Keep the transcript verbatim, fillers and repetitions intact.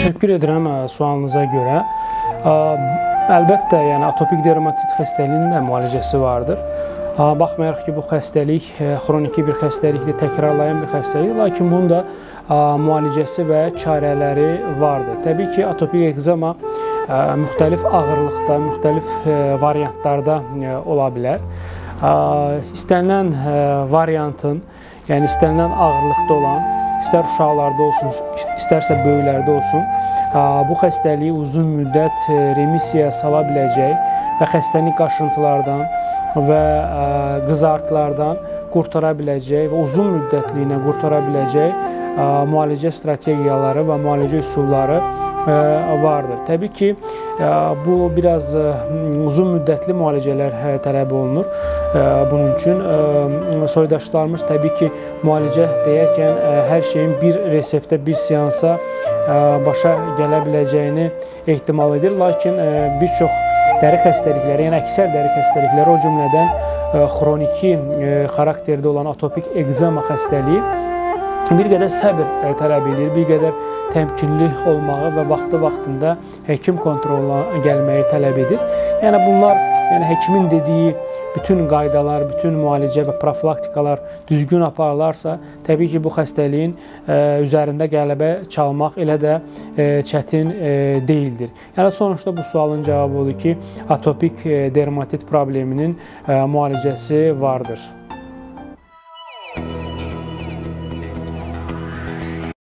Təşəkkür edirəm sualınıza görə. Əlbəttə, yəni atopik dermatit xəstəliyinin də müalicəsi vardır. Baxmayaraq ki, bu xəstəlik xroniki bir xəstəlikdir, təkrarlayan bir xəstəlikdir, lakin bunun da müalicəsi və çarələri vardır. Təbii ki, atopik ekzema müxtəlif ağırlıqda, müxtəlif variantlarda ola bilər. İstənilən variantın, yəni istənilən ağırlıqda olan, istər uşaqlarda olsun, istərsə böyüklərdə olsun, bu xəstəliyi uzun müddət remissiyaya sala biləcək və xəstəlik qaşıntılardan və qızartılardan qurtara biləcək və uzun müddətliyinə qurtara biləcək müalicə strategiyaları və müalicə üsulları vardır. Təbii ki, bu biraz uzun müddətli müalicələr tələb olunur. Bunun üçün soydaşlarımız təbii ki, müalicə deyərkən hər şeyin bir reseptə, bir seansa başa gələ biləcəyini ehtimal edir. Lakin bir çox dəri xəstəlikləri, yəni əksər dəri xəstəlikləri, o cümlədən xroniki xarakterdə olan atopik ekzema xəstəliyi bir qədər səbir tələb edir, bir qədər təmkinli olmağı və vaxtı-vaxtında həkim kontroluna gəlməyi tələb edir. Yəni bunlar, yəni həkimin dediyi bütün qaydalar, bütün müalicə və profilaktikalar düzgün aparılarsa, təbii ki, bu xəstəliyin üzərində qələbə çalmaq elə də çətin deyildir. Yəni sonuçta bu sualın cavabı odur ki, atopik dermatit probleminin müalicəsi vardır.